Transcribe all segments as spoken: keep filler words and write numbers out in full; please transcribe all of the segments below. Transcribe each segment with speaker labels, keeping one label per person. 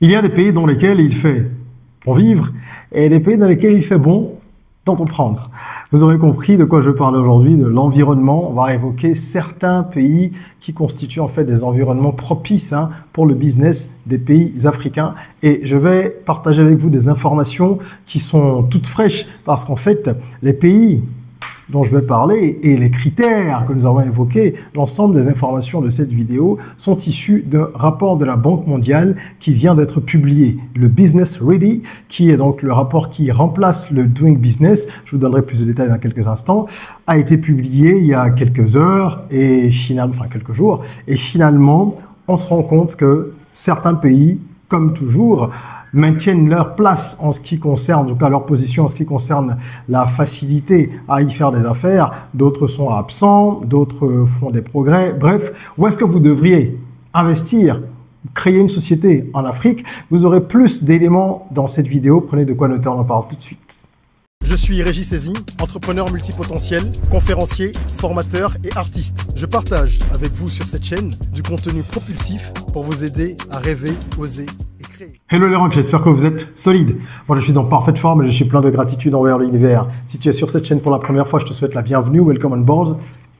Speaker 1: Il y a des pays dans lesquels il fait bon vivre et des pays dans lesquels il fait bon d'entreprendre. Vous aurez compris de quoi je parle aujourd'hui, de l'environnement. On va évoquer certains pays qui constituent en fait des environnements propices hein, pour le business des pays africains. Et je vais partager avec vous des informations qui sont toutes fraîches parce qu'en fait, les pays dont je vais parler et les critères que nous avons évoqués, l'ensemble des informations de cette vidéo sont issus d'un rapport de la Banque mondiale qui vient d'être publié. Le Business Ready, qui est donc le rapport qui remplace le Doing Business, je vous donnerai plus de détails dans quelques instants, a été publié il y a quelques heures et finalement, enfin quelques jours, et finalement, on se rend compte que certains pays, comme toujours, maintiennent leur place en ce qui concerne, en tout cas leur position en ce qui concerne la facilité à y faire des affaires. D'autres sont absents, d'autres font des progrès. Bref, où est-ce que vous devriez investir, créer une société en Afrique? Vous aurez plus d'éléments dans cette vidéo. Prenez de quoi noter, on en parle tout de suite.
Speaker 2: Je suis Régis Sezin, entrepreneur multipotentiel, conférencier, formateur et artiste. Je partage avec vous sur cette chaîne du contenu propulsif pour vous aider à rêver, oser et créer.
Speaker 1: Hello les rangs, j'espère que vous êtes solides. Moi je suis en parfaite forme et je suis plein de gratitude envers l'univers. Si tu es sur cette chaîne pour la première fois, je te souhaite la bienvenue, welcome on board.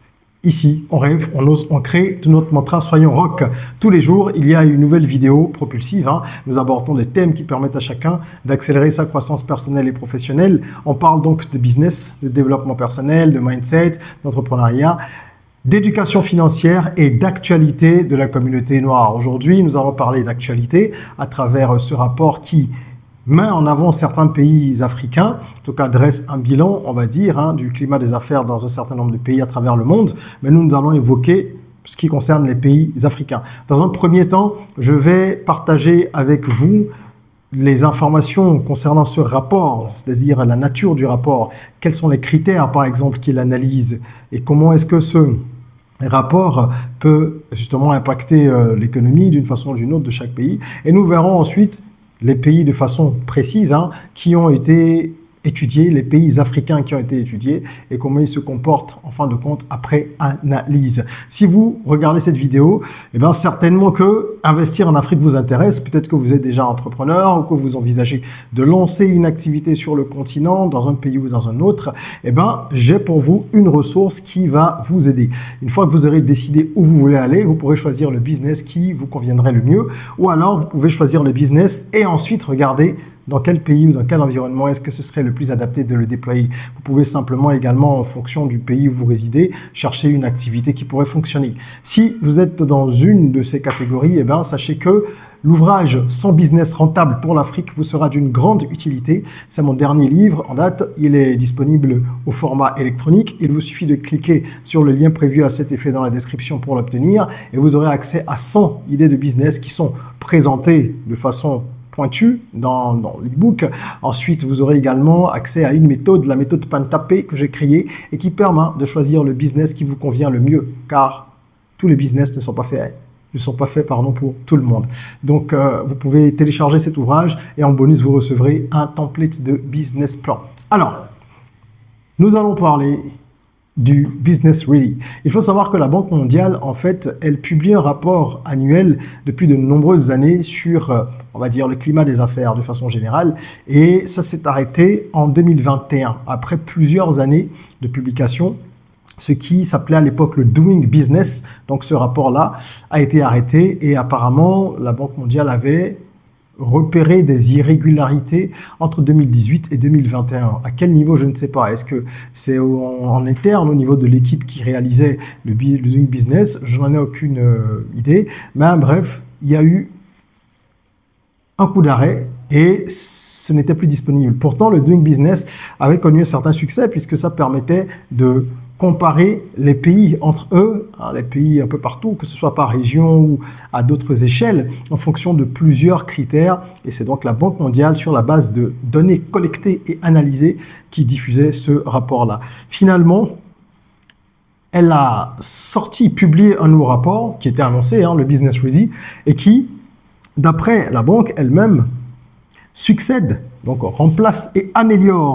Speaker 1: Ici, on rêve, on ose, on crée tout notre mantra, soyons rock. Tous les jours, il y a une nouvelle vidéo propulsive. Hein. Nous abordons des thèmes qui permettent à chacun d'accélérer sa croissance personnelle et professionnelle. On parle donc de business, de développement personnel, de mindset, d'entrepreneuriat, d'éducation financière et d'actualité de la communauté noire. Aujourd'hui, nous allons parler d'actualité à travers ce rapport qui met en avant certains pays africains, en tout cas dresse un bilan, on va dire, hein, du climat des affaires dans un certain nombre de pays à travers le monde. Mais nous, nous allons évoquer ce qui concerne les pays africains. Dans un premier temps, je vais partager avec vous les informations concernant ce rapport, c'est-à-dire la nature du rapport, quels sont les critères, par exemple, qu'il analyse et comment est-ce que ce rapport peut justement impacter euh, l'économie d'une façon ou d'une autre de chaque pays. Et nous verrons ensuite les pays de façon précise hein, qui ont été étudiés, les pays africains qui ont été étudiés et comment ils se comportent en fin de compte après analyse. Si vous regardez cette vidéo, eh bien certainement que investir en Afrique vous intéresse. Peut-être que vous êtes déjà entrepreneur ou que vous envisagez de lancer une activité sur le continent, dans un pays ou dans un autre. Eh bien, j'ai pour vous une ressource qui va vous aider. Une fois que vous aurez décidé où vous voulez aller, vous pourrez choisir le business qui vous conviendrait le mieux. Ou alors, vous pouvez choisir le business et ensuite regarder dans quel pays ou dans quel environnement est-ce que ce serait le plus adapté de le déployer. Vous pouvez simplement également, en fonction du pays où vous résidez, chercher une activité qui pourrait fonctionner. Si vous êtes dans une de ces catégories, eh bien, sachez que l'ouvrage cent business rentable pour l'Afrique vous sera d'une grande utilité. C'est mon dernier livre en date. Il est disponible au format électronique. Il vous suffit de cliquer sur le lien prévu à cet effet dans la description pour l'obtenir et vous aurez accès à cent idées de business qui sont présentées de façon pointu dans, dans l'e-book. Ensuite, vous aurez également accès à une méthode, la méthode Pantapé que j'ai créée et qui permet de choisir le business qui vous convient le mieux, car tous les business ne sont pas faits, ne sont pas faits pardon, pour tout le monde. Donc, euh, vous pouvez télécharger cet ouvrage et en bonus, vous recevrez un template de business plan. Alors, nous allons parler du Business Ready. Il faut savoir que la Banque mondiale, en fait, elle publie un rapport annuel depuis de nombreuses années sur, on va dire, le climat des affaires de façon générale. Et ça s'est arrêté en deux mille vingt et un, après plusieurs années de publication, ce qui s'appelait à l'époque le Doing Business. Donc ce rapport-là a été arrêté et apparemment, la Banque mondiale avait repérer des irrégularités entre deux mille dix-huit et deux mille vingt et un. À quel niveau, je ne sais pas. Est-ce que c'est en, en interne au niveau de l'équipe qui réalisait le, le Doing Business? Je n'en ai aucune euh, idée. Mais bref, il y a eu un coup d'arrêt et ce n'était plus disponible. Pourtant, le Doing Business avait connu un certain succès puisque ça permettait de comparer les pays entre eux, hein, les pays un peu partout, que ce soit par région ou à d'autres échelles, en fonction de plusieurs critères. Et c'est donc la Banque mondiale, sur la base de données collectées et analysées, qui diffusait ce rapport-là. Finalement, elle a sorti, publié un nouveau rapport qui était annoncé, hein, le Business Ready, et qui, d'après la banque elle-même, succède, donc remplace et améliore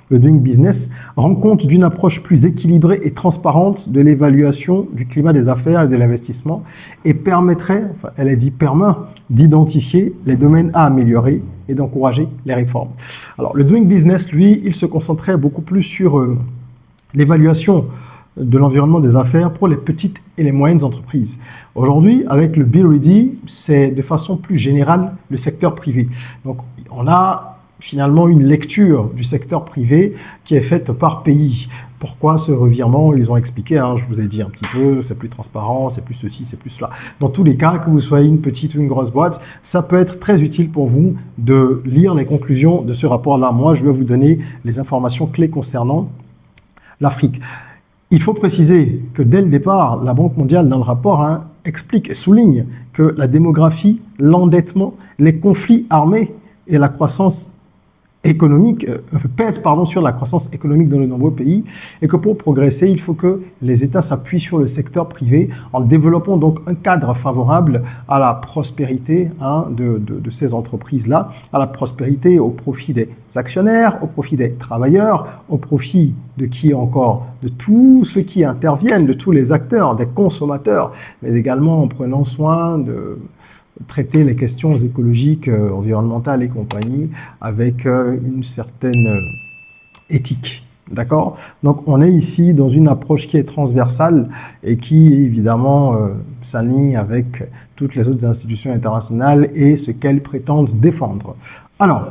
Speaker 1: le Doing Business, rend compte d'une approche plus équilibrée et transparente de l'évaluation du climat des affaires et de l'investissement et permettrait, enfin, elle a dit permet, d'identifier les domaines à améliorer et d'encourager les réformes. Alors, le Doing Business, lui, il se concentrait beaucoup plus sur euh, l'évaluation de l'environnement des affaires pour les petites et les moyennes entreprises. Aujourd'hui, avec le Be Ready, c'est de façon plus générale le secteur privé. Donc, on a finalement une lecture du secteur privé qui est faite par pays. Pourquoi ce revirement? Ils ont expliqué, hein, je vous ai dit un petit peu, c'est plus transparent, c'est plus ceci, c'est plus cela. Dans tous les cas, que vous soyez une petite ou une grosse boîte, ça peut être très utile pour vous de lire les conclusions de ce rapport-là. Moi, je vais vous donner les informations clés concernant l'Afrique. Il faut préciser que dès le départ, la Banque mondiale, dans le rapport, hein, explique et souligne que la démographie, l'endettement, les conflits armés et la croissance économique euh, pèsent pardon, sur la croissance économique dans de nombreux pays et que pour progresser, il faut que les États s'appuient sur le secteur privé en développant donc un cadre favorable à la prospérité hein, de, de, de ces entreprises-là, à la prospérité au profit des actionnaires, au profit des travailleurs, au profit de qui encore? De tous ceux qui interviennent, de tous les acteurs, des consommateurs, mais également en prenant soin de traiter les questions écologiques, euh, environnementales et compagnie avec euh, une certaine euh, éthique. D'accord? Donc, on est ici dans une approche qui est transversale et qui, évidemment, euh, s'aligne avec toutes les autres institutions internationales et ce qu'elles prétendent défendre. Alors,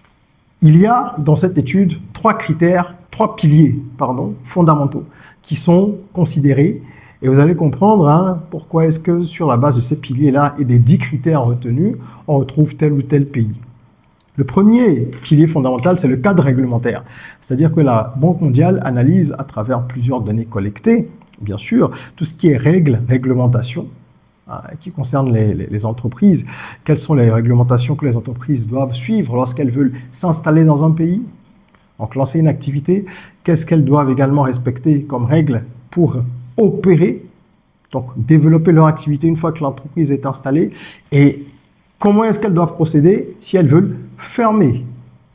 Speaker 1: il y a dans cette étude trois critères, trois piliers, pardon, fondamentaux qui sont considérés. Et vous allez comprendre hein, pourquoi est-ce que sur la base de ces piliers-là et des dix critères retenus, on retrouve tel ou tel pays. Le premier pilier fondamental, c'est le cadre réglementaire. C'est-à-dire que la Banque mondiale analyse à travers plusieurs données collectées, bien sûr, tout ce qui est règles, réglementation, hein, qui concerne les, les, les entreprises. Quelles sont les réglementations que les entreprises doivent suivre lorsqu'elles veulent s'installer dans un pays, donc lancer une activité. Qu'est-ce qu'elles doivent également respecter comme règles pour opérer, donc développer leur activité une fois que l'entreprise est installée, et comment est-ce qu'elles doivent procéder si elles veulent fermer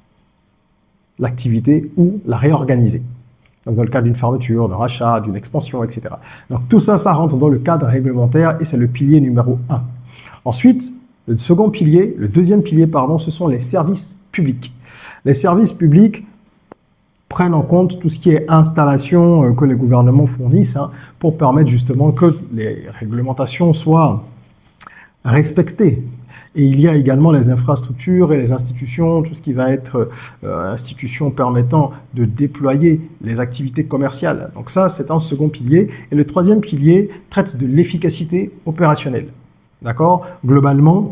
Speaker 1: l'activité ou la réorganiser. Donc dans le cas d'une fermeture, d'un rachat, d'une expansion, et cetera. Donc tout ça, ça rentre dans le cadre réglementaire et c'est le pilier numéro un. Ensuite, le second pilier, le deuxième pilier, pardon, ce sont les services publics. Les services publics prennent en compte tout ce qui est installation euh, que les gouvernements fournissent hein, pour permettre justement que les réglementations soient respectées. Et il y a également les infrastructures et les institutions, tout ce qui va être euh, institutions permettant de déployer les activités commerciales. Donc ça, c'est un second pilier. Et le troisième pilier traite de l'efficacité opérationnelle. D'accord? Globalement,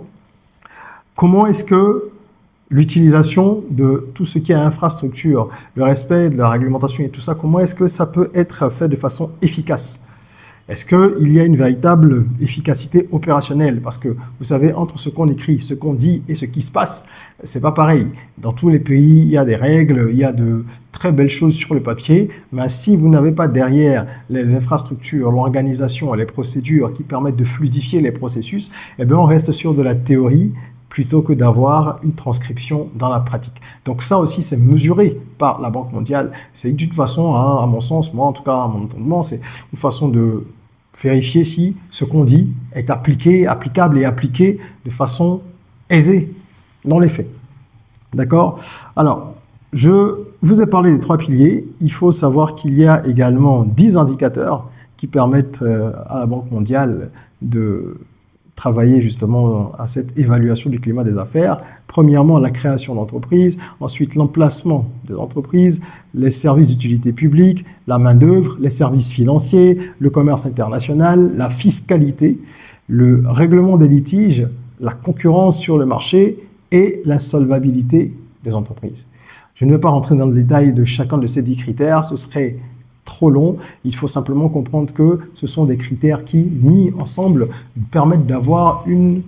Speaker 1: comment est-ce que l'utilisation de tout ce qui est infrastructure, le respect de la réglementation et tout ça, comment est-ce que ça peut être fait de façon efficace? Est-ce qu'il y a une véritable efficacité opérationnelle? Parce que, vous savez, entre ce qu'on écrit, ce qu'on dit et ce qui se passe, c'est pas pareil. Dans tous les pays, il y a des règles, il y a de très belles choses sur le papier, mais si vous n'avez pas derrière les infrastructures, l'organisation et les procédures qui permettent de fluidifier les processus, eh bien, on reste sur de la théorie plutôt que d'avoir une transcription dans la pratique. Donc ça aussi, c'est mesuré par la Banque mondiale. C'est d'une façon, hein, à mon sens, moi en tout cas, à mon entendement, c'est une façon de vérifier si ce qu'on dit est appliqué, applicable et appliqué de façon aisée dans les faits. D'accord? Alors, je vous ai parlé des trois piliers. Il faut savoir qu'il y a également dix indicateurs qui permettent euh, à la Banque mondiale de travailler justement à cette évaluation du climat des affaires. Premièrement, la création d'entreprises, ensuite l'emplacement des entreprises, les services d'utilité publique, la main-d'œuvre, les services financiers, le commerce international, la fiscalité, le règlement des litiges, la concurrence sur le marché et l'insolvabilité des entreprises. Je ne vais pas rentrer dans le détail de chacun de ces dix critères, ce serait trop long. Il faut simplement comprendre que ce sont des critères qui, mis ensemble, permettent d'avoir une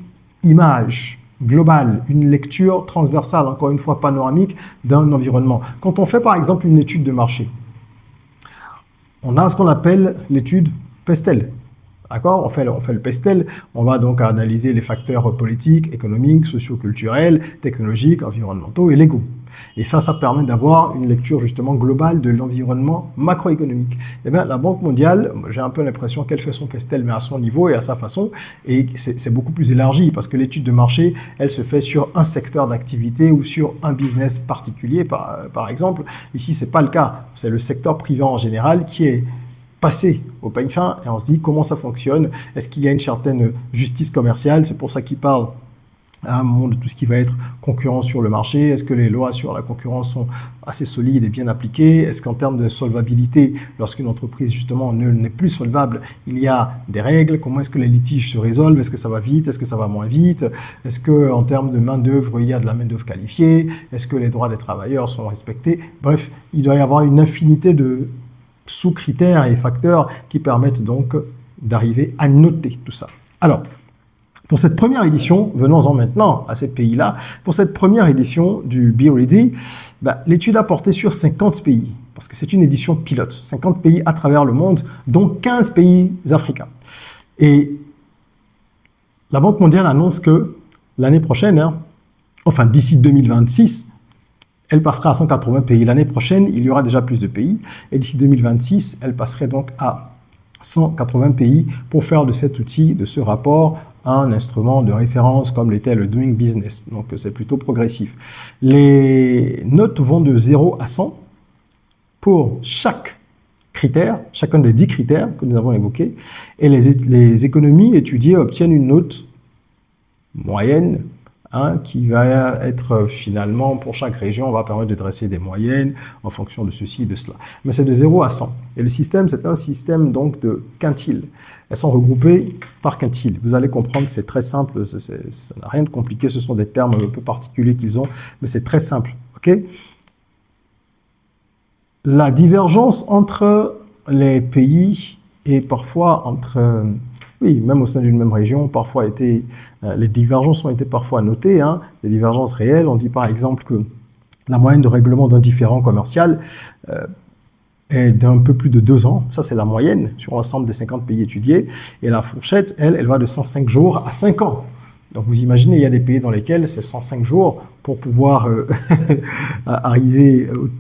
Speaker 1: image globale, une lecture transversale, encore une fois panoramique, d'un environnement. Quand on fait par exemple une étude de marché, on a ce qu'on appelle l'étude Pestel. D'accord, on fait, on fait le pestel, on va donc analyser les facteurs politiques, économiques, socio-culturels, technologiques, environnementaux et légaux. Et ça, ça permet d'avoir une lecture justement globale de l'environnement macroéconomique. Eh bien, la Banque mondiale, j'ai un peu l'impression qu'elle fait son pestel, mais à son niveau et à sa façon, et c'est beaucoup plus élargi, parce que l'étude de marché, elle se fait sur un secteur d'activité ou sur un business particulier, par, par exemple. Ici, c'est pas le cas, c'est le secteur privé en général qui est passer au peigne fin et on se dit comment ça fonctionne, est-ce qu'il y a une certaine justice commerciale, c'est pour ça qu'il parle à un moment de tout ce qui va être concurrence sur le marché, est-ce que les lois sur la concurrence sont assez solides et bien appliquées, est-ce qu'en termes de solvabilité, lorsqu'une entreprise justement n'est plus solvable, il y a des règles, comment est-ce que les litiges se résolvent, est-ce que ça va vite, est-ce que ça va moins vite, est-ce qu'en termes de main d'œuvre, il y a de la main d'œuvre qualifiée, est-ce que les droits des travailleurs sont respectés, bref, il doit y avoir une infinité de sous-critères et facteurs qui permettent donc d'arriver à noter tout ça. Alors, pour cette première édition, venons-en maintenant à ces pays-là, pour cette première édition du Be Ready, bah, l'étude a porté sur cinquante pays, parce que c'est une édition pilote, cinquante pays à travers le monde, dont quinze pays africains. Et la Banque mondiale annonce que l'année prochaine, hein, enfin d'ici deux mille vingt-six, elle passera à cent quatre-vingts pays. L'année prochaine, il y aura déjà plus de pays. Et d'ici deux mille vingt-six, elle passerait donc à cent quatre-vingts pays pour faire de cet outil, de ce rapport, un instrument de référence comme l'était le Doing Business. Donc, c'est plutôt progressif. Les notes vont de zéro à cent pour chaque critère, chacun des dix critères que nous avons évoqués. Et les, les économies étudiées obtiennent une note moyenne, Hein, qui va être finalement, pour chaque région, on va permettre de dresser des moyennes en fonction de ceci et de cela. Mais c'est de zéro à cent. Et le système, c'est un système donc de quintiles. Elles sont regroupées par quintiles. Vous allez comprendre, c'est très simple, ça n'a rien de compliqué, ce sont des termes un peu particuliers qu'ils ont, mais c'est très simple. Okay, la divergence entre les pays et parfois entre... Oui, même au sein d'une même région, parfois été, euh, les divergences ont été parfois notées, hein, des divergences réelles. On dit par exemple que la moyenne de règlement d'un différend commercial euh, est d'un peu plus de deux ans. Ça, c'est la moyenne sur l'ensemble des cinquante pays étudiés. Et la fourchette, elle, elle va de cent cinq jours à cinq ans. Donc vous imaginez, il y a des pays dans lesquels c'est cent cinq jours pour pouvoir euh, arriver au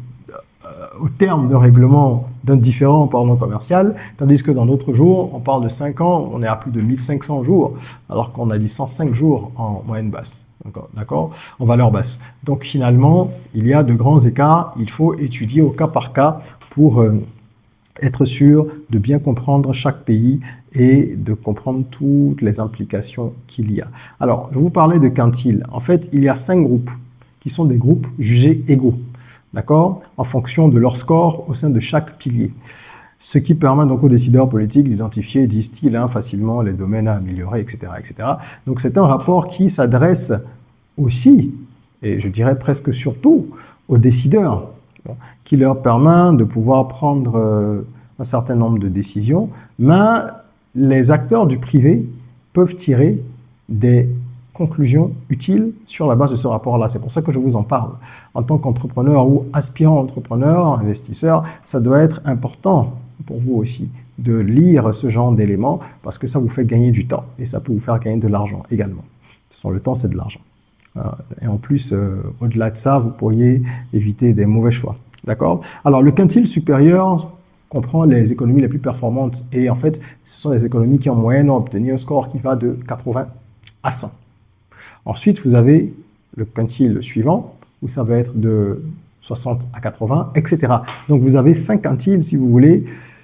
Speaker 1: au terme d'un règlement d'un différend parlant commercial, tandis que dans d'autres jours, on parle de cinq ans, on est à plus de mille cinq cents jours, alors qu'on a dit cent cinq jours en moyenne basse, d'accord, en valeur basse. Donc finalement, il y a de grands écarts, il faut étudier au cas par cas pour euh, être sûr de bien comprendre chaque pays et de comprendre toutes les implications qu'il y a. Alors, je vous parlais de quintiles. En fait, il y a cinq groupes qui sont des groupes jugés égaux. D'accord, en fonction de leur score au sein de chaque pilier. Ce qui permet donc aux décideurs politiques d'identifier, disent-ils, hein, facilement les domaines à améliorer, et cetera, et cetera. Donc c'est un rapport qui s'adresse aussi, et je dirais presque surtout, aux décideurs, bon, qui leur permet de pouvoir prendre euh, un certain nombre de décisions, mais les acteurs du privé peuvent tirer des conclusions utiles sur la base de ce rapport-là. C'est pour ça que je vous en parle. En tant qu'entrepreneur ou aspirant entrepreneur, investisseur, ça doit être important pour vous aussi de lire ce genre d'éléments parce que ça vous fait gagner du temps et ça peut vous faire gagner de l'argent également. Sur le temps, c'est de l'argent. Et en plus, euh, au-delà de ça, vous pourriez éviter des mauvais choix. D'accord? Alors, le quintile supérieur comprend les économies les plus performantes et en fait, ce sont les économies qui en moyenne ont obtenu un score qui va de quatre-vingts à cent. Ensuite, vous avez le quintile suivant, où ça va être de soixante à quatre-vingts, et cetera. Donc, vous avez cinq quintiles, si vous voulez,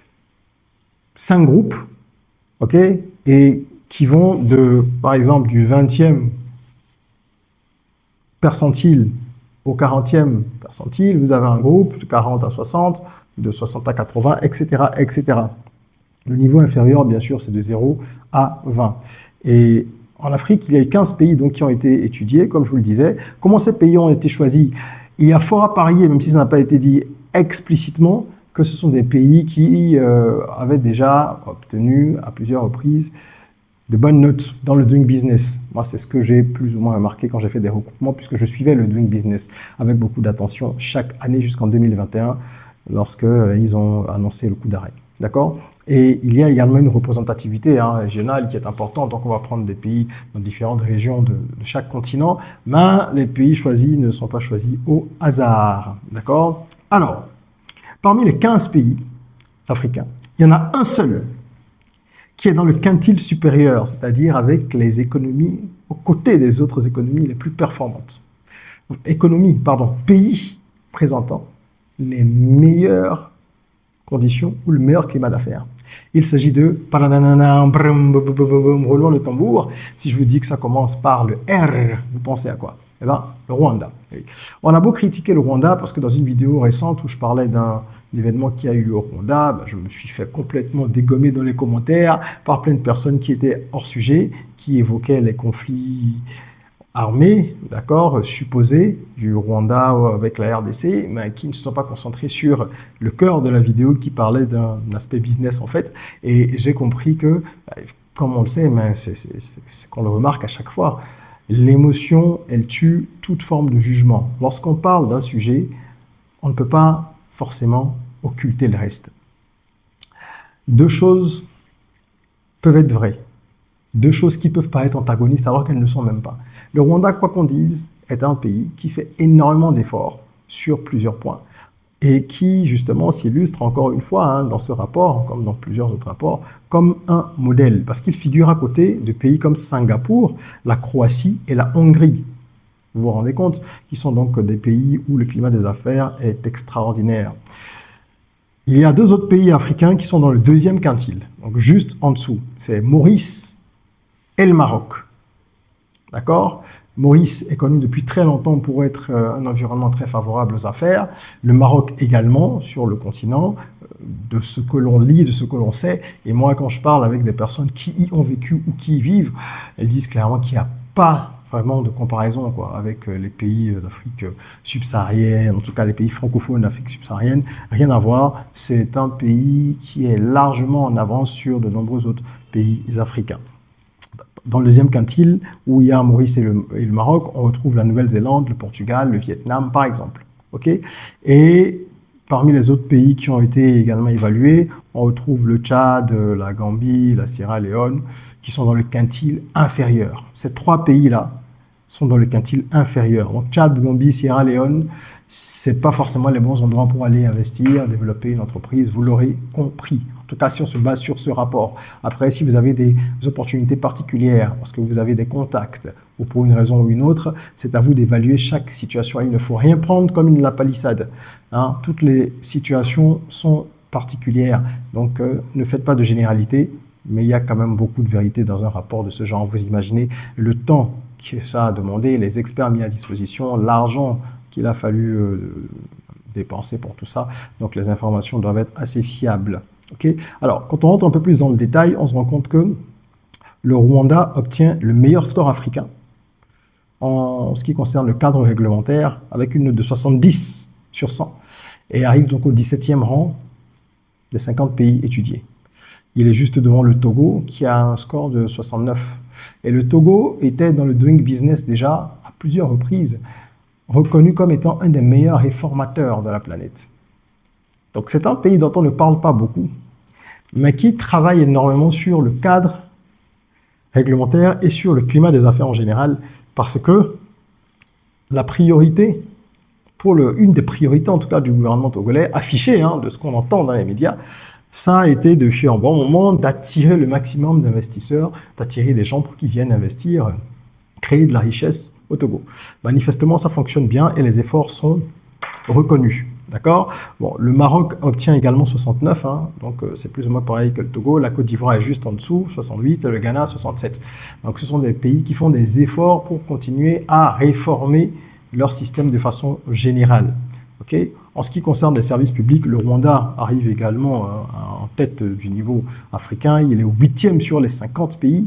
Speaker 1: cinq groupes, ok, et qui vont de, par exemple, du vingtième percentile au quarantième percentile. Vous avez un groupe de quarante à soixante, de soixante à quatre-vingts, et cetera, et cetera. Le niveau inférieur, bien sûr, c'est de zéro à vingt. Et en Afrique, il y a eu quinze pays donc, qui ont été étudiés, comme je vous le disais. Comment ces pays ont été choisis? Il y a fort à parier, même si ça n'a pas été dit explicitement, que ce sont des pays qui euh, avaient déjà obtenu à plusieurs reprises de bonnes notes dans le Doing Business. Moi, c'est ce que j'ai plus ou moins remarqué quand j'ai fait des recoupements, puisque je suivais le Doing Business avec beaucoup d'attention chaque année jusqu'en deux mille vingt et un, lorsqu'ils ont annoncé le coup d'arrêt. D'accord? Et il y a également une représentativité hein, régionale qui est importante. Donc, on va prendre des pays dans différentes régions de, de chaque continent. Mais les pays choisis ne sont pas choisis au hasard. D'accord? Alors, parmi les quinze pays africains, il y en a un seul qui est dans le quintile supérieur, c'est-à-dire avec les économies aux côtés des autres économies les plus performantes. Économie, pardon, pays présentant les meilleures conditions ou le meilleur climat d'affaires. Il s'agit de roulement le tambour. Si je vous dis que ça commence par le R, vous pensez à quoi? Eh bien, le Rwanda. On a beau critiquer le Rwanda parce que dans une vidéo récente où je parlais d'un événement qui a eu lieu au Rwanda, ben, je me suis fait complètement dégommer dans les commentaires par plein de personnes qui étaient hors sujet, qui évoquaient les conflits armés, d'accord, supposés du Rwanda avec la R D C, mais qui ne se sont pas concentrés sur le cœur de la vidéo qui parlait d'un aspect business en fait. Et j'ai compris que, comme on le sait, mais c'est qu'on le remarque à chaque fois, l'émotion, elle tue toute forme de jugement. Lorsqu'on parle d'un sujet, on ne peut pas forcément occulter le reste. Deux choses peuvent être vraies. Deux choses qui ne peuvent pas être antagonistes alors qu'elles ne sont même pas. Le Rwanda, quoi qu'on dise, est un pays qui fait énormément d'efforts sur plusieurs points et qui, justement, s'illustre encore une fois hein, dans ce rapport, comme dans plusieurs autres rapports, comme un modèle, parce qu'il figure à côté de pays comme Singapour, la Croatie et la Hongrie. Vous vous rendez compte, qui sont donc des pays où le climat des affaires est extraordinaire. Il y a deux autres pays africains qui sont dans le deuxième quintile, donc juste en dessous. C'est Maurice et le Maroc. D'accord? Maurice est connu depuis très longtemps pour être un environnement très favorable aux affaires. Le Maroc également, sur le continent, de ce que l'on lit, de ce que l'on sait. Et moi, quand je parle avec des personnes qui y ont vécu ou qui y vivent, elles disent clairement qu'il n'y a pas vraiment de comparaison quoi, avec les pays d'Afrique subsaharienne, en tout cas les pays francophones d'Afrique subsaharienne. Rien à voir. C'est un pays qui est largement en avance sur de nombreux autres pays africains. Dans le deuxième quintile, où il y a Maurice et le, et le Maroc, on retrouve la Nouvelle-Zélande, le Portugal, le Vietnam, par exemple. Okay, et parmi les autres pays qui ont été également évalués, on retrouve le Tchad, la Gambie, la Sierra Leone, qui sont dans le quintile inférieur. Ces trois pays-là sont dans le quintile inférieur. Donc Tchad, Gambie, Sierra Leone, c'est pas forcément les bons endroits pour aller investir, développer une entreprise, vous l'aurez compris. En tout cas, si on se base sur ce rapport. Après, si vous avez des opportunités particulières, parce que vous avez des contacts, ou pour une raison ou une autre, c'est à vous d'évaluer chaque situation. Il ne faut rien prendre comme une la palissade. Hein. Toutes les situations sont particulières. Donc, euh, ne faites pas de généralité, mais il y a quand même beaucoup de vérité dans un rapport de ce genre. Vous imaginez le temps que ça a demandé, les experts mis à disposition, l'argent qu'il a fallu euh, dépenser pour tout ça. Donc, les informations doivent être assez fiables. Okay. Alors, quand on rentre un peu plus dans le détail, on se rend compte que le Rwanda obtient le meilleur score africain en ce qui concerne le cadre réglementaire, avec une note de soixante-dix sur cent, et arrive donc au dix-septième rang des cinquante pays étudiés. Il est juste devant le Togo, qui a un score de soixante-neuf. Et le Togo était dans le Doing Business déjà à plusieurs reprises, reconnu comme étant un des meilleurs réformateurs de la planète. Donc c'est un pays dont on ne parle pas beaucoup, mais qui travaille énormément sur le cadre réglementaire et sur le climat des affaires en général, parce que la priorité, pour le, une des priorités en tout cas du gouvernement togolais, affichée hein, de ce qu'on entend dans les médias, ça a été depuis un bon moment d'attirer le maximum d'investisseurs, d'attirer des gens pour qu'ils viennent investir, créer de la richesse au Togo. Manifestement, ça fonctionne bien et les efforts sont reconnus. D'accord? Bon, le Maroc obtient également soixante-neuf, hein, donc euh, c'est plus ou moins pareil que le Togo. La Côte d'Ivoire est juste en dessous, soixante-huit, le Ghana, soixante-sept. Donc ce sont des pays qui font des efforts pour continuer à réformer leur système de façon générale. Okay? En ce qui concerne les services publics, le Rwanda arrive également euh, en tête du niveau africain. Il est au huitième sur les cinquante pays.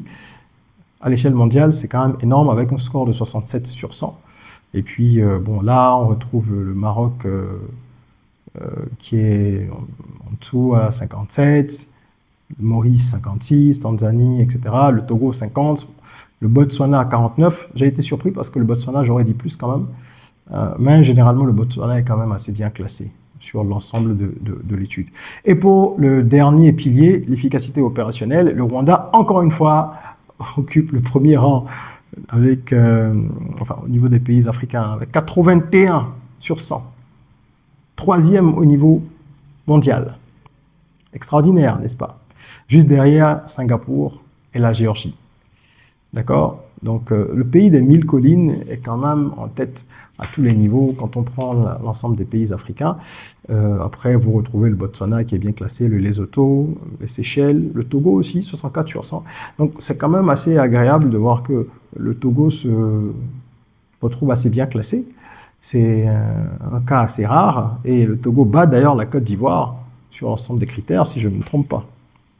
Speaker 1: À l'échelle mondiale, c'est quand même énorme avec un score de soixante-sept sur cent. Et puis, euh, bon, là, on retrouve le Maroc euh, euh, qui est en, en dessous à cinquante-sept, Maurice cinquante-six, Tanzanie, et cetera. Le Togo cinquante, le Botswana à quarante-neuf. J'ai été surpris parce que le Botswana, j'aurais dit plus quand même. Euh, mais généralement, le Botswana est quand même assez bien classé. sur l'ensemble de, de, de l'étude. Et pour le dernier pilier, l'efficacité opérationnelle, le Rwanda, encore une fois, occupe le premier rang avec, euh, enfin, au niveau des pays africains, avec quatre-vingt-un sur cent. Troisième au niveau mondial. Extraordinaire, n'est-ce pas? Juste derrière Singapour et la Géorgie. D'accord? Donc, euh, le pays des mille collines est quand même en tête à tous les niveaux quand on prend l'ensemble des pays africains. Euh, après, vous retrouvez le Botswana qui est bien classé, le Lesotho, les Seychelles, le Togo aussi, soixante-quatre sur cent. Donc, c'est quand même assez agréable de voir que le Togo se retrouve assez bien classé. C'est un cas assez rare. Et le Togo bat d'ailleurs la Côte d'Ivoire sur l'ensemble des critères, si je ne me trompe pas.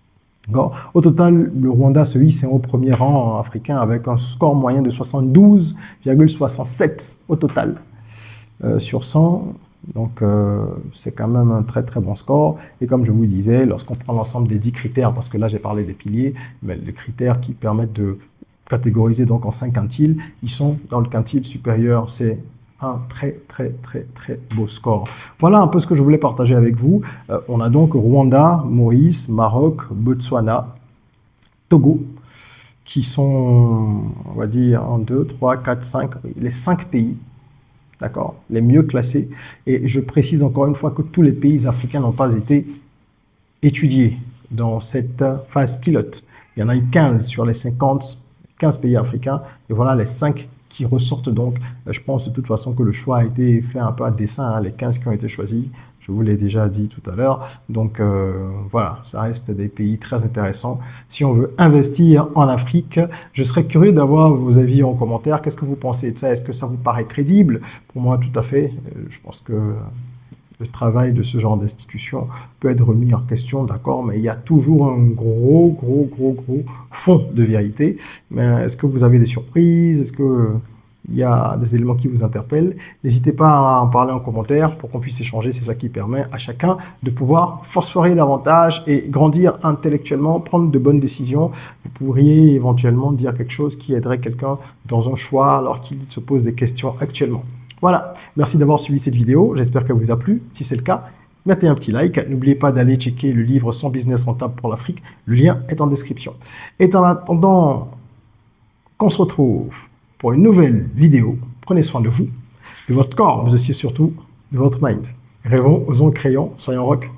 Speaker 1: Au total, le Rwanda se hisse au premier rang africain avec un score moyen de soixante-douze virgule soixante-sept au total euh, sur cent. Donc, euh, c'est quand même un très très bon score. Et comme je vous disais, lorsqu'on prend l'ensemble des dix critères, parce que là j'ai parlé des piliers, mais les critères qui permettent de catégoriser donc en cinq quintiles, ils sont dans le quintile supérieur. C'est un très très très très beau score. Voilà un peu ce que je voulais partager avec vous. Euh, on a donc Rwanda, Maurice, Maroc, Botswana, Togo, qui sont, on va dire, un, deux, trois, quatre, cinq, les cinq pays, d'accord, les mieux classés. Et je précise encore une fois que tous les pays africains n'ont pas été étudiés dans cette phase pilote. Il y en a eu quinze sur les cinquante, quinze pays africains, et voilà les cinq qui ressortent donc. Je pense de toute façon que le choix a été fait un peu à dessein, hein, les quinze qui ont été choisis, je vous l'ai déjà dit tout à l'heure. Donc euh, voilà, ça reste des pays très intéressants. Si on veut investir en Afrique, je serais curieux d'avoir vos avis en commentaire. Qu'est-ce que vous pensez de ça? Est-ce que ça vous paraît crédible? Pour moi, tout à fait. Je pense que le travail de ce genre d'institution peut être remis en question, d'accord, mais il y a toujours un gros, gros, gros, gros fond de vérité. Mais est-ce que vous avez des surprises? Est-ce que il y a des éléments qui vous interpellent? N'hésitez pas à en parler en commentaire pour qu'on puisse échanger. C'est ça qui permet à chacun de pouvoir phosphorer davantage et grandir intellectuellement, prendre de bonnes décisions. Vous pourriez éventuellement dire quelque chose qui aiderait quelqu'un dans un choix alors qu'il se pose des questions actuellement. Voilà, merci d'avoir suivi cette vidéo, j'espère qu'elle vous a plu. Si c'est le cas, mettez un petit like. N'oubliez pas d'aller checker le livre cent business rentable pour l'Afrique. Le lien est en description. Et en attendant qu'on se retrouve pour une nouvelle vidéo, prenez soin de vous, de votre corps, mais aussi surtout de votre mind. Rêvons, osons, créons, soyons rock.